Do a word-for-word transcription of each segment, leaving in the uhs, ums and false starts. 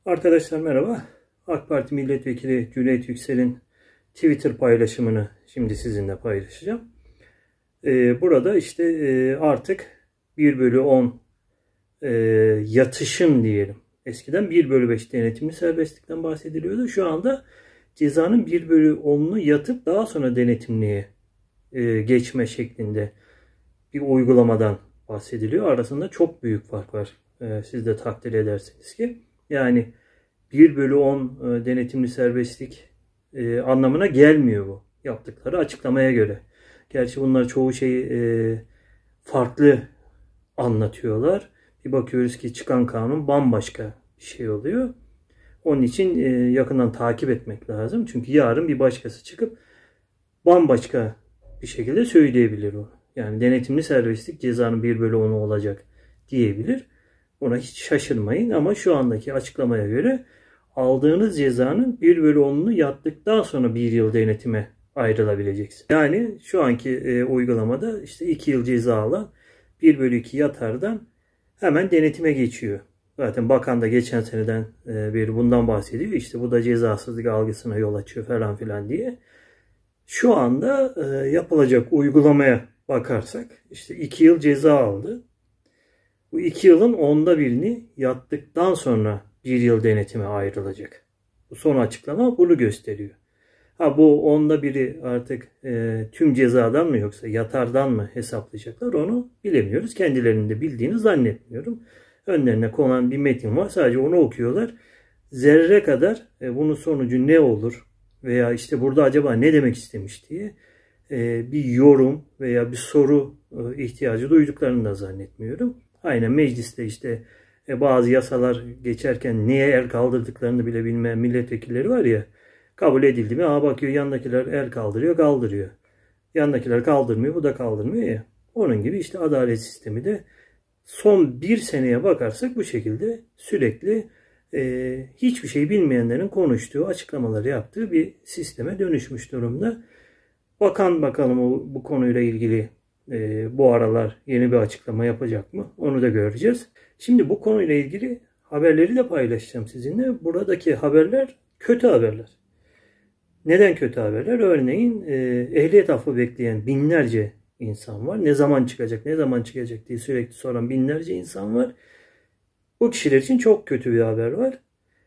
Arkadaşlar merhaba. AK Parti Milletvekili Cüneyt Yüksel'in Twitter paylaşımını şimdi sizinle paylaşacağım. Ee, burada işte e, artık bir bölü on e, yatışım diyelim. Eskiden bir bölü beş denetimli serbestlikten bahsediliyordu. Şu anda cezanın bir bölü onunu yatıp daha sonra denetimliye e, geçme şeklinde bir uygulamadan bahsediliyor. Arasında çok büyük fark var. E, siz de takdir edersiniz ki. Yani bir bölü on denetimli serbestlik e, anlamına gelmiyor bu. Yaptıkları açıklamaya göre. Gerçi bunlar çoğu şeyi e, farklı anlatıyorlar. Bir bakıyoruz ki çıkan kanun bambaşka bir şey oluyor. Onun için e, yakından takip etmek lazım. Çünkü yarın bir başkası çıkıp bambaşka bir şekilde söyleyebilir o. Yani denetimli serbestlik cezanın bir bölü onu olacak diyebilir. Ona hiç şaşırmayın ama şu andaki açıklamaya göre aldığınız cezanın bir bölü onunu yattıktan sonra bir yıl denetime ayrılabileceksiniz. Yani şu anki e, uygulamada işte iki yıl ceza alan bir bölü iki yatardan hemen denetime geçiyor. Zaten bakan da geçen seneden e, beri bundan bahsediyor. İşte bu da cezasızlık algısına yol açıyor falan filan diye. Şu anda e, yapılacak uygulamaya bakarsak işte iki yıl ceza aldı. Bu iki yılın onda birini yattıktan sonra bir yıl denetime ayrılacak. Bu son açıklama bunu gösteriyor. Ha bu onda biri artık e, tüm cezadan mı yoksa yatardan mı hesaplayacaklar onu bilemiyoruz. Kendilerinin de bildiğini zannetmiyorum. Önlerine konan bir metin var. Sadece onu okuyorlar. Zerre kadar e, bunun sonucu ne olur veya işte burada acaba ne demek istemiş diye e, bir yorum veya bir soru e, ihtiyacı duyduklarını da zannetmiyorum. Aynen mecliste işte e, bazı yasalar geçerken niye el kaldırdıklarını bile bilmeyen milletvekilleri var ya, kabul edildi mi? Aa bakıyor yandakiler el kaldırıyor, kaldırıyor. Yandakiler kaldırmıyor, bu da kaldırmıyor ya. Onun gibi işte adalet sistemi de son bir seneye bakarsak bu şekilde sürekli e, hiçbir şey bilmeyenlerin konuştuğu, açıklamaları yaptığı bir sisteme dönüşmüş durumda. Bakan bakalım o, bu konuyla ilgili e, bu aralar yeni bir açıklama yapacak mı? Onu da göreceğiz. Şimdi bu konuyla ilgili haberleri de paylaşacağım sizinle. Buradaki haberler kötü haberler. Neden kötü haberler? Örneğin e, ehliyet affı bekleyen binlerce insan var. Ne zaman çıkacak, ne zaman çıkacak diye sürekli soran binlerce insan var. Bu kişiler için çok kötü bir haber var.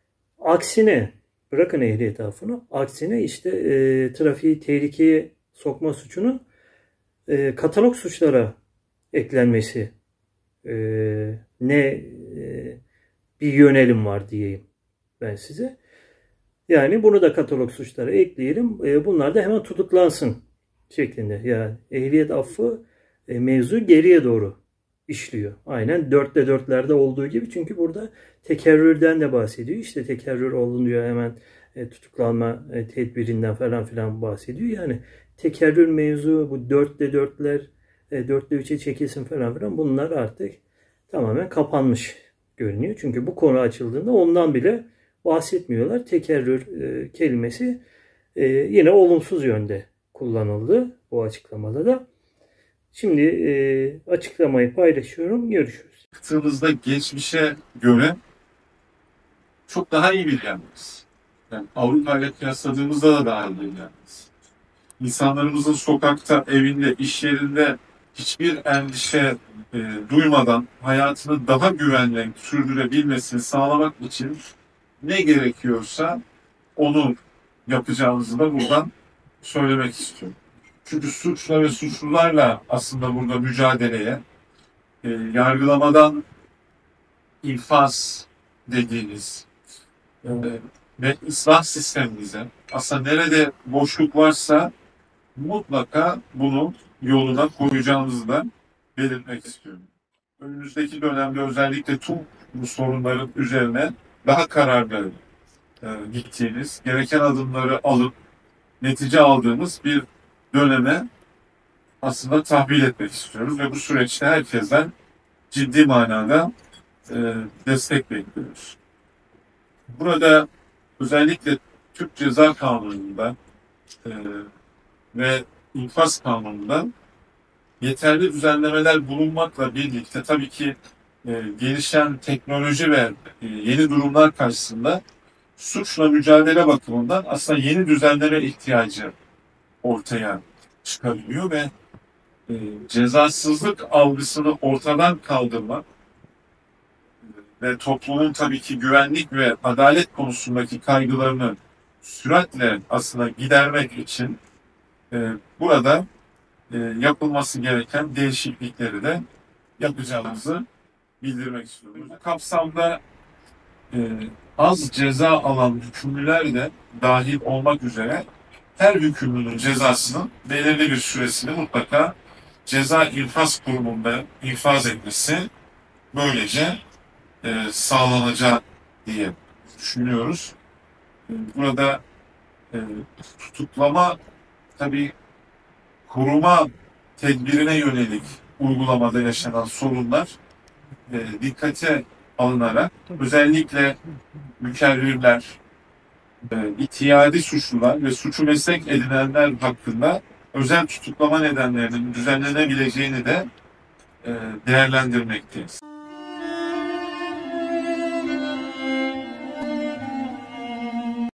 Aksine, bırakın ehliyet affını, aksine işte e, trafiği tehlikeye sokma suçunun e, katalog suçlara eklenmesi e, ne e, bir yönelim var diyeyim ben size. Yani bunu da katalog suçlara ekleyelim. E, bunlar da hemen tutuklansın şeklinde. Yani ehliyet affı e, mevzu geriye doğru işliyor. Aynen dörtte dörtlerde olduğu gibi. Çünkü burada tekerrürden de bahsediyor. İşte tekerrür olunuyor hemen e, tutuklanma e, tedbirinden falan filan bahsediyor. Yani tekerrür mevzu bu dörtte dörtler e, dörtte üçe çekilsin falan filan bunlar artık tamamen kapanmış görünüyor. Çünkü bu konu açıldığında ondan bile bahsetmiyorlar. Tekerrür e, kelimesi e, yine olumsuz yönde kullanıldı bu açıklamada da. Şimdi e, açıklamayı paylaşıyorum. Görüşürüz. Baktığımızda geçmişe göre çok daha iyi bir yerdeyiz. Yani Avrupa ile kıyasladığımızda da daha iyi bir yerdeyiz. İnsanlarımızın sokakta, evinde, iş yerinde hiçbir endişe e, duymadan hayatını daha güvenle sürdürebilmesini sağlamak için ne gerekiyorsa onu yapacağımızı da buradan söylemek istiyorum. Çünkü suçla ve suçlularla aslında burada mücadeleye, e, yargılamadan infaz dediğiniz e, ve ıslah sistemimize aslında nerede boşluk varsa mutlaka bunu yoluna koyacağımızı da belirtmek istiyorum. Önümüzdeki dönemde özellikle tüm bu sorunların üzerine daha kararlı e, gittiğimiz, gereken adımları alıp netice aldığımız bir döneme aslında tahvil etmek istiyoruz ve bu süreçte herkesten ciddi manada e, destek bekliyoruz. Burada özellikle Türk Ceza Kanunu'nda e, ve infaz kanununda yeterli düzenlemeler bulunmakla birlikte tabii ki e, gelişen teknoloji ve e, yeni durumlar karşısında suçla mücadele bakımından aslında yeni düzenlere ihtiyacı ortaya çıkarılıyor ve e, cezasızlık algısını ortadan kaldırmak ve toplumun tabii ki güvenlik ve adalet konusundaki kaygılarını süratle aslında gidermek için e, burada e, yapılması gereken değişiklikleri de yapacağımızı bildirmek istiyorum. Bu kapsamda e, az ceza alan hükümlüler de dahil olmak üzere her hükümlünün cezasının belirli bir süresini mutlaka ceza infaz kurumunda infaz etmesi böylece e, sağlanacak diye düşünüyoruz. E, burada e, tutuklama tabii koruma tedbirine yönelik uygulamada yaşanan sorunlar e, dikkate alınarak özellikle mükerrirler, e, ihtiyadi suçlular ve suçu meslek edinenler hakkında özel tutuklama nedenlerinin düzenlenebileceğini de e, değerlendirmekteyiz.